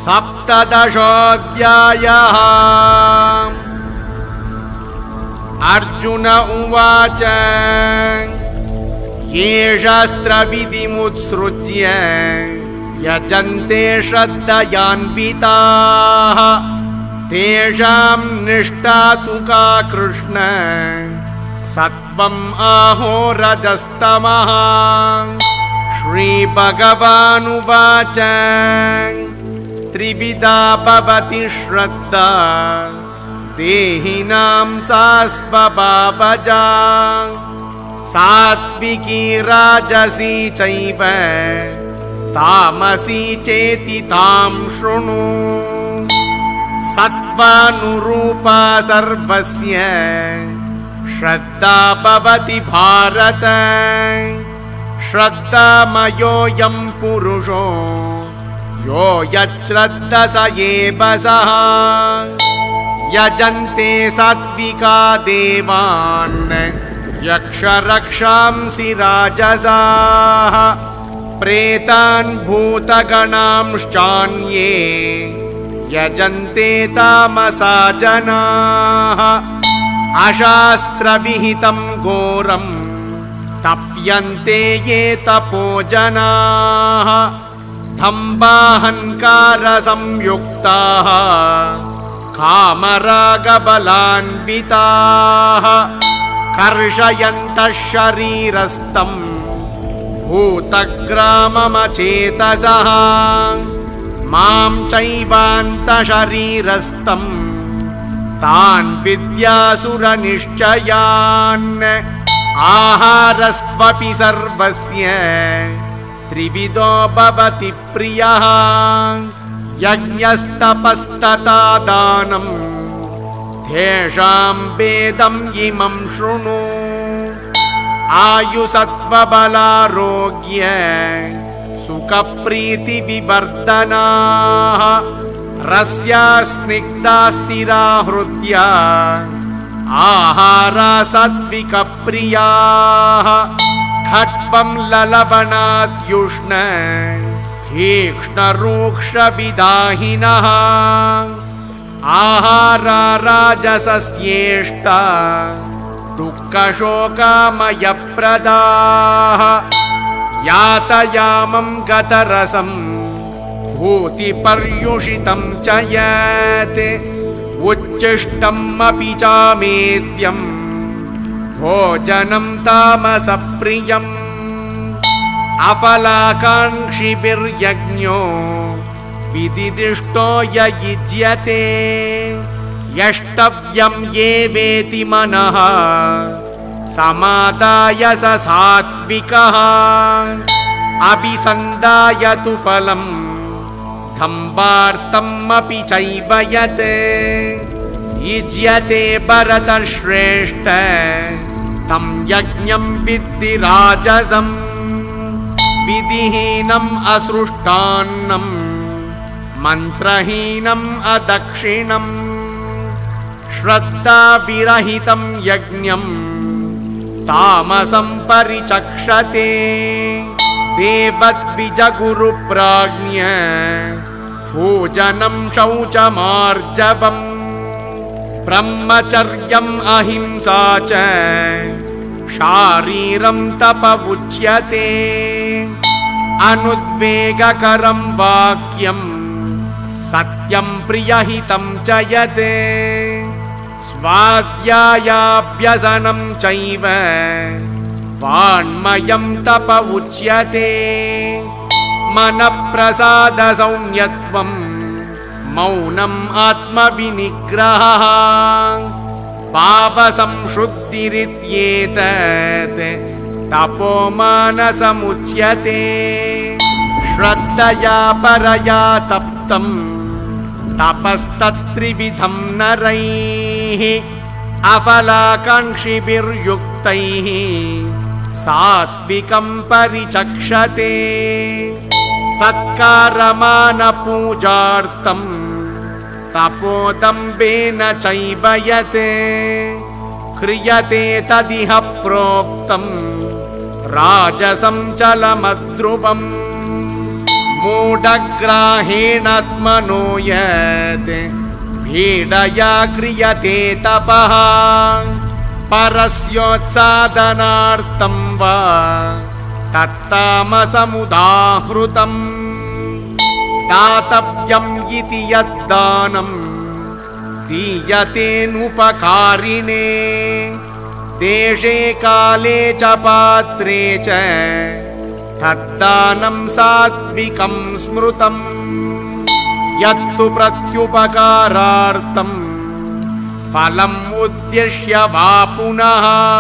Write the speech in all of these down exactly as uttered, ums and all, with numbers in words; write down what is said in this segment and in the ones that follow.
सप्तदशोऽध्यायः। अर्जुन उवाच ये शास्त्रविधिमुत्सृज्य यजन्ते श्रद्धयान्विताः तेषां निष्ठा तु का कृष्ण सत्वम् आहो रजस्तमः। श्रीभगवानुवाच त्रिविधा भवति श्रद्धा देहिनां सा स्वभावजा सात्विकी राजसी चैव तामसी चेति तां शृणु। सत्त्वानुरूपा सर्वस्य श्रद्धा भवति भारत। श्रद्धामयोऽयं पुरुषो यो यच्छ्रद्धः स एव सः। यजन्ते सात्विका देवान् यक्षरक्षांसि राजसाः प्रेतान् भूतगणांश्चान्ये यजन्ते तामसा जनाः। अशास्त्रविहितं घोरं तप्यन्ते ये तपो जनाः दम्भाहंकारसंयुक्ताः कामरागबलान्विताः कर्षयन्तः शरीरस्थं भूतग्राममचेतसः मां चैवान्तशरीरस्थं तान् विद्यासुरनिश्चयान्। आहारस्त्वपि सर्वस्य त्रिविधो भवति प्रियः यज्ञस्तपस्तथा दानं तेषां भेदम् इमं शृणु। आयुसत्त्वबलारोग्य सुखप्रीतिविवर्धनाः रस्या स्निग्धा स्थिरा हृद्या आहारा सात्विकप्रियाः। खट्वं ललवणाद्युष्ण तीक्ष्णरूक्षविदाहिनः आहारा राजसस्येष्टा दुःखशोकामयप्रदाः। यातयामं गतरसं भूतिपर्युषितं च यत् उच्छिष्टम् अपि चामेद्यं भोजनं तामसप्रियम्। अफलाकाङ्क्षिभिर्यज्ञो विदिदिष्टो य युज्यते यष्टव्यं ये वेति मनः समादाय स सात्विकः। अभिसन्धाय तु फलं दम्भार्थम् अपि चैव यत् युज्यते भरतश्रेष्ठ तं यज्ञं विद्धि राजसम्। विधिहीनम् असृष्टान्नं मन्त्रहीनम् अदक्षिणम् श्रद्धाविरहितं यज्ञं तामसं परिचक्षते। देवद्विजगुरुप्राज्ञ भोजनं शौचमार्जवम् ब्रह्मचर्यम् अहिंसा च शारीरं तप उच्यते। अनुद्वेगकरं वाक्यं सत्यं प्रियहितं च यत् स्वाध्यायाभ्यसनं चैव वाङ्मयं तप उच्यते। मनःप्रसादसौम्यत्वं मौनम् आत्मविनिग्रहः भावसंशुद्धिरित्येतत् तपोमानसमुच्यते। श्रद्धया परया तप्तं तपस्तत्त्रिविधं नरैः अफलाकाङ्क्षिभिर्युक्तैः सात्विकं परिचक्षते। सत्कारमानपूजार्थं तपोदम्भेन चैव यत् क्रियते तदिह प्रोक्तं राजसं चलमध्रुवम्। मूढग्राहेणात्मनो यत् पीडया क्रियते तपः परस्योत्सादनार्थं वा तत्तामसमुदाहृतम् दातव्यम् इति यद्दानं दीयतेऽनुपकारिणे देशे काले च पात्रे च तद्दानं सात्विकं स्मृतम् यत्तु प्रत्युपकारार्थं फलम् उद्दिश्य वा पुनः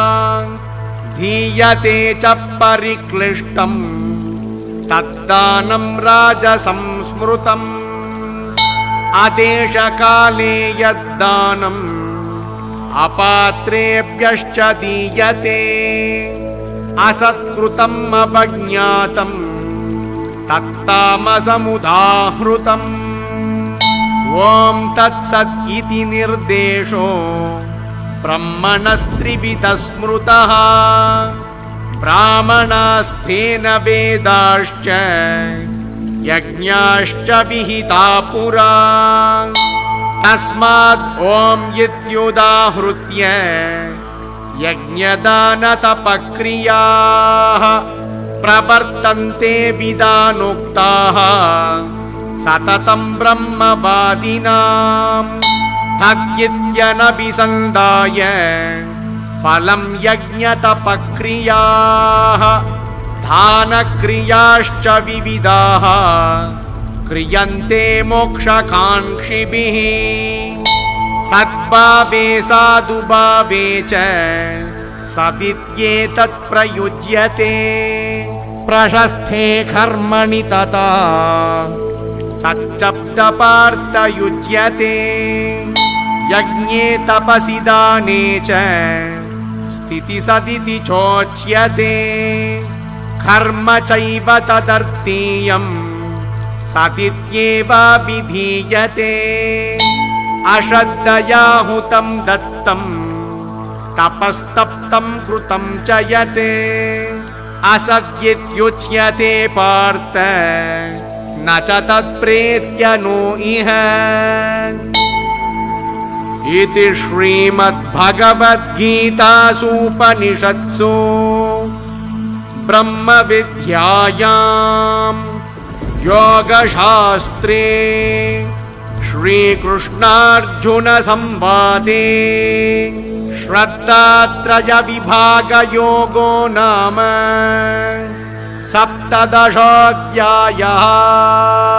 दीयते च परिक्लिष्टम् तद्दानं राजसं स्मृतम् आदेशकाले यद्दानम् अपात्रेभ्यश्च दीयते असत्कृतम् अपज्ञातम् तत्तामसमुदाहृतम् ॐ तत्सत् इति निर्देशो ब्रह्मणस्त्रिविधः स्मृतः ब्राह्मणास्तेन वेदाश्च यज्ञाश्च विहिता पुरा तस्माद् ॐ इत्युदाहृत्य यज्ञदानतपक्रियाः प्रवर्तन्ते विधानोक्ताः सततं ब्रह्मवादिनाम् तद्यनभिसन्धाय फलं यज्ञतपक्रियाः दानक्रियाश्च विविधाः क्रियन्ते मोक्षकाङ्क्षिभिः सद्भावे साधुभावे च सदित्येतत् प्रयुज्यते प्रशस्ते कर्मणि तथा सच्चब्दपार्थयुज्यते यज्ञे तपसि दाने च स्थितिसदिति चोच्यते कर्म चैव तदर्थीयम् सदित्येवाभिधीयते अश्रद्धया हुतं दत्तं तपस्तप्तं कृतं च यत् असद्यित्युच्यते पार्थ न च तत्प्रेत्य नो इह इति श्रीमद्भगवद्गीतासूपनिषत्सु ब्रह्मविद्यायां योगशास्त्रे श्रीकृष्णार्जुनसंवादे श्रद्धात्रयविभागयोगो नाम सप्तदशोऽध्यायः।